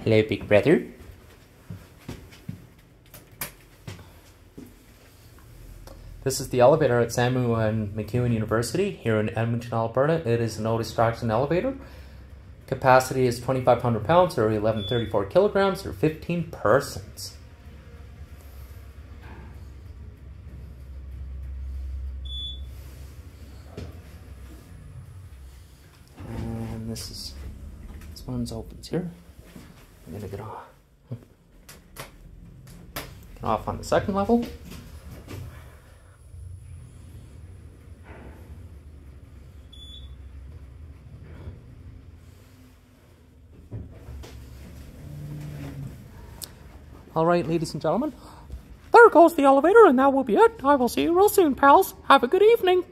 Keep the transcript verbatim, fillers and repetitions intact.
Hello, big brother. This is the elevator at SAMU MacEwan University here in Edmonton, Alberta. It is an Otis traction elevator. Capacity is twenty-five hundred pounds or eleven thirty-four kilograms or fifteen persons. And this is, this one's opens here. I'm gonna get off. Get off on the second level. Alright, ladies and gentlemen, there goes the elevator, and that will be it. I will see you real soon, pals. Have a good evening.